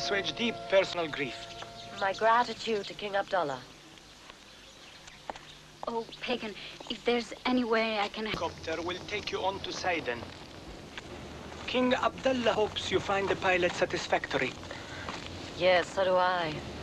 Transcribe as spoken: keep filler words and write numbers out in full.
assuage deep personal grief. My gratitude to King Abdullah. Oh, Pagan, if there's any way I can... Helicopter will take you on to Sidon. King Abdullah hopes you find the pilot satisfactory. Yes, so do I.